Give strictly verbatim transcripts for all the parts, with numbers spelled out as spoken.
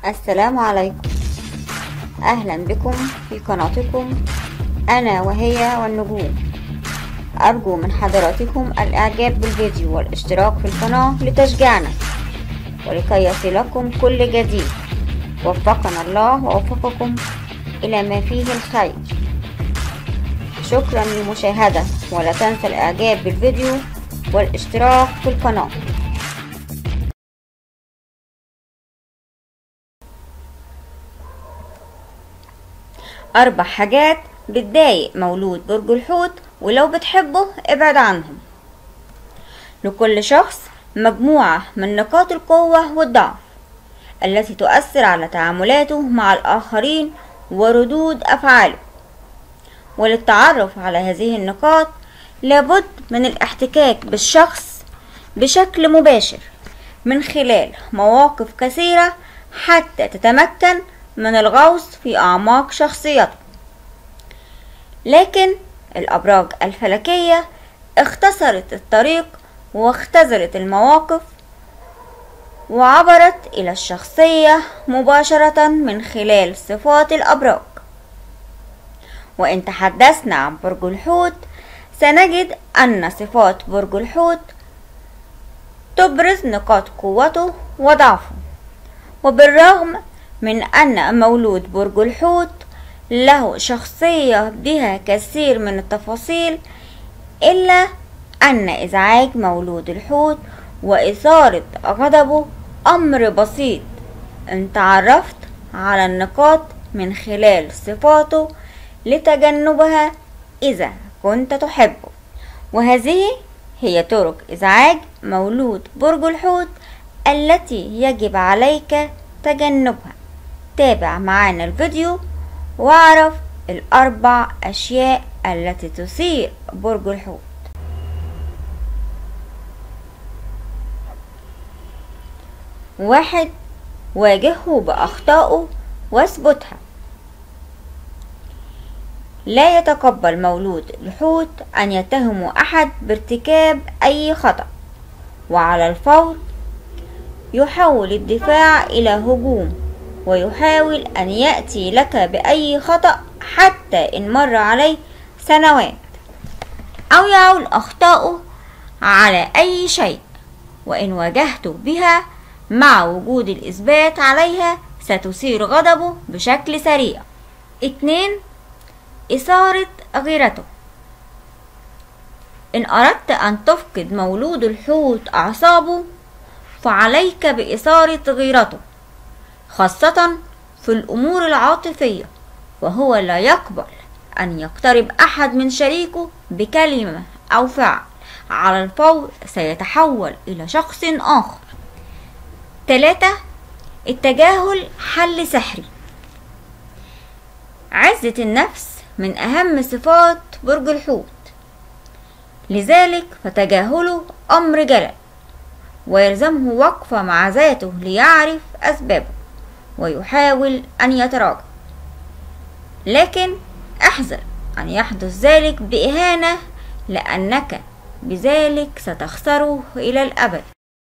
السلام عليكم. أهلا بكم في قناتكم أنا وهي والنجوم. أرجو من حضراتكم الإعجاب بالفيديو والاشتراك في القناة لتشجيعنا ولكي يصلكم كل جديد. وفقنا الله ووفقكم إلى ما فيه الخير. شكرا للمشاهدة، ولا تنسى الإعجاب بالفيديو والاشتراك في القناة. أربع حاجات بتضايق مولود برج الحوت ولو بتحبه ابعد عنهم. لكل شخص مجموعة من نقاط القوة والضعف التي تؤثر على تعاملاته مع الآخرين وردود أفعاله، وللتعرف على هذه النقاط لابد من الاحتكاك بالشخص بشكل مباشر من خلال مواقف كثيرة حتى تتمكن من الغوص في أعماق شخصيته. لكن الأبراج الفلكية اختصرت الطريق واختزلت المواقف وعبرت إلى الشخصية مباشرة من خلال صفات الأبراج. وإن تحدثنا عن برج الحوت سنجد أن صفات برج الحوت تبرز نقاط قوته وضعفه. وبالرغم من أن مولود برج الحوت له شخصية بها كثير من التفاصيل، إلا أن إزعاج مولود الحوت وإثارة غضبه أمر بسيط إن تعرفت على النقاط من خلال صفاته لتجنبها إذا كنت تحبه. وهذه هي طرق إزعاج مولود برج الحوت التي يجب عليك تجنبها. تابع معنا الفيديو واعرف الأربع أشياء التي تثير برج الحوت. واحد، واجهه بأخطائه واثبتها. لا يتقبل مولود الحوت أن يتهم أحد بارتكاب أي خطأ، وعلى الفور يحول الدفاع إلى هجوم ويحاول أن يأتي لك بأي خطأ حتى إن مر عليه سنوات، أو يعول أخطاؤه على أي شيء، وإن واجهته بها مع وجود الإثبات عليها ستثير غضبه بشكل سريع. اتنين، إثارة غيرته. إن أردت أن تفقد مولود الحوت أعصابه فعليك بإثارة غيرته، خاصة في الأمور العاطفية، وهو لا يقبل أن يقترب أحد من شريكه بكلمة أو فعل، على الفور سيتحول إلى شخص آخر. ثلاثة، التجاهل حل سحري. عزة النفس من أهم صفات برج الحوت، لذلك فتجاهله أمر جلل، ويلزمه وقفة مع ذاته ليعرف أسبابه ويحاول أن يتراجع. لكن احذر أن يحدث ذلك بإهانة، لأنك بذلك ستخسره إلى الأبد.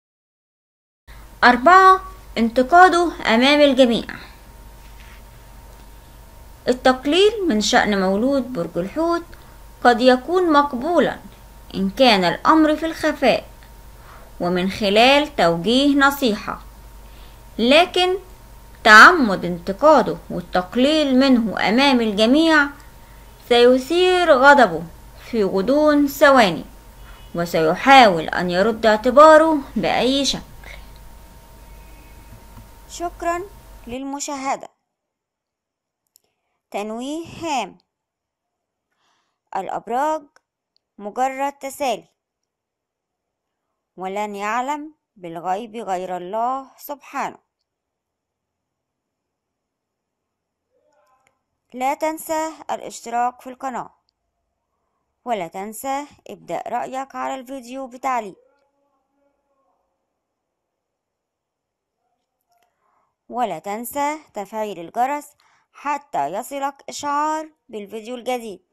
أربعة، انتقاده أمام الجميع. التقليل من شأن مولود برج الحوت قد يكون مقبولا إن كان الأمر في الخفاء ومن خلال توجيه نصيحة، لكن تعمد انتقاده والتقليل منه أمام الجميع سيثير غضبه في غضون ثواني، وسيحاول أن يرد اعتباره بأي شكل. شكرا للمشاهدة. تنويه هام: الأبراج مجرد تسالي، ولن يعلم بالغيب غير الله سبحانه. لا تنسى الاشتراك في القناة، ولا تنسى ابدأ رأيك على الفيديو بتعليق، ولا تنسى تفعيل الجرس حتى يصلك إشعار بالفيديو الجديد.